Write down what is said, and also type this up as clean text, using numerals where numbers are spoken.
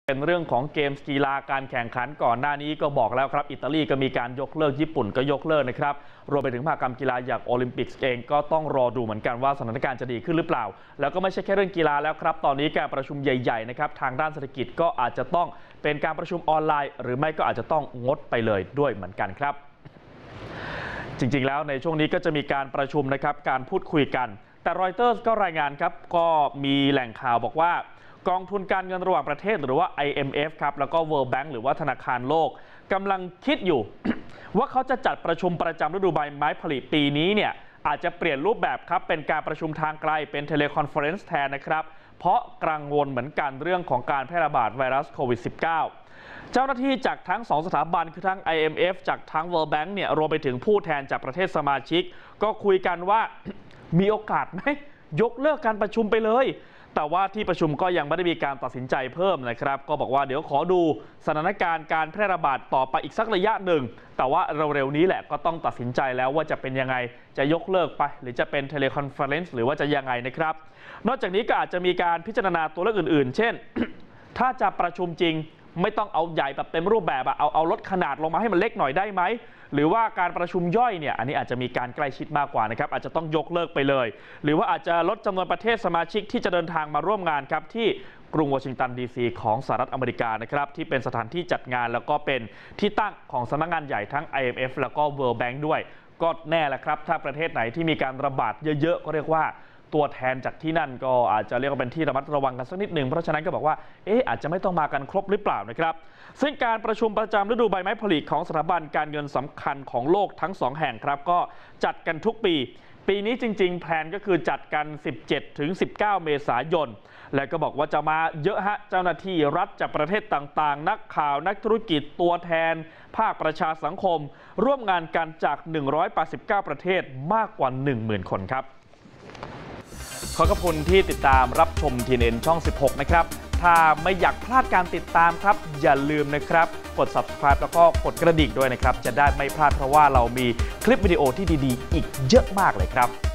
เป็นเรื่องของเกมกีฬาการแข่งขันก่อนหน้านี้ก็บอกแล้วครับอิตาลีก็มีการยกเลิกญี่ปุ่นก็ยกเลิกนะครับรวมไปถึงมหกรรมกีฬาอย่างโอลิมปิกเองก็ต้องรอดูเหมือนกันว่าสถานการณ์จะดีขึ้นหรือเปล่าแล้วก็ไม่ใช่แค่เรื่องกีฬาแล้วครับตอนนี้การประชุมใหญ่ๆนะครับทางด้านเศรษฐกิจก็อาจจะต้องเป็นการประชุมออนไลน์หรือไม่ก็อาจจะต้องงดไปเลยด้วยเหมือนกันครับจริงๆแล้วในช่วงนี้ก็จะมีการประชุมนะครับการพูดคุยกันแต่รอยเตอร์สก็รายงานครับก็มีแหล่งข่าวบอกว่ากองทุนการเงินระหว่างประเทศหรือว่า IMF ครับแล้วก็ World Bank หรือว่าธนาคารโลกกำลังคิดอยู่ ว่าเขาจะจัดประชุมประจำฤดูใบไม้ผลิปีนี้เนี่ยอาจจะเปลี่ยนรูปแบบครับเป็นการประชุมทางไกลเป็นเทเลคอนเฟอเรนซ์แทนนะครับเพราะกังวลเหมือนกันเรื่องของการแพร่ระบาดไวรัสโควิด -19 เจ้าหน้าที่จากทั้ง2สถาบันคือทั้ง IMF จากทั้ง World Bank เนี่ยรวมไปถึงผู้แทนจากประเทศสมาชิกก็คุยกันว่า มีโอกาสไหมยกเลิกการประชุมไปเลยแต่ว่าที่ประชุมก็ยังไม่ได้มีการตัดสินใจเพิ่มนะครับก็บอกว่าเดี๋ยวขอดูสถานการณ์การแพร่ระบาดต่อไปอีกสักระยะหนึ่งแต่ว่าเร็วๆนี้แหละก็ต้องตัดสินใจแล้วว่าจะเป็นยังไงจะยกเลิกไปหรือจะเป็นเทเลคอนเฟอเรนซ์หรือว่าจะยังไงนะครับนอกจากนี้ก็อาจจะมีการพิจารณาตัวเลือกอื่นๆเช่น ถ้าจะประชุมจริงไม่ต้องเอาใหญ่แบบเต็มรูปแบบเอาลดขนาดลงมาให้มันเล็กหน่อยได้ไหมหรือว่าการประชุมย่อยเนี่ยอันนี้อาจจะมีการใกล้ชิดมากกว่านะครับอาจจะต้องยกเลิกไปเลยหรือว่าอาจจะลดจำนวนประเทศสมาชิกที่จะเดินทางมาร่วมงานครับที่กรุงวอชิงตันดีซีของสหรัฐอเมริกานะครับที่เป็นสถานที่จัดงานแล้วก็เป็นที่ตั้งของสำนักงานใหญ่ทั้ง IMF แล้วก็ World Bank ด้วยก็แน่แหละครับถ้าประเทศไหนที่มีการระบาดเยอะๆก็เรียกว่าตัวแทนจากที่นั่นก็อาจจะเรียกว่าเป็นที่ระมัดระวังกันสักนิดหนึ่งเพราะฉะนั้นก็บอกว่าอาจจะไม่ต้องมากันครบหรือเปล่านะครับซึ่งการประชุมประจำฤดูใบไม้ผลิของสถาบันการเงินสำคัญของโลกทั้ง2แห่งครับก็จัดกันทุกปีนี้จริงๆแพลนก็คือจัดกัน 17-19 เมษายนและก็บอกว่าจะมาเยอะฮะเจ้าหน้าที่รัฐจากประเทศต่างๆนักข่าวนักธุรกิจตัวแทนภาคประชาสังคมร่วมงานกันจาก189ประเทศมากกว่า 10,000 คนครับขอบคุณที่ติดตามรับชม TNN ช่อง 16 นะครับถ้าไม่อยากพลาดการติดตามครับอย่าลืมนะครับกด Subscribe แล้วก็กดกระดิ่งด้วยนะครับจะได้ไม่พลาดเพราะว่าเรามีคลิปวิดีโอที่ดีๆอีกเยอะมากเลยครับ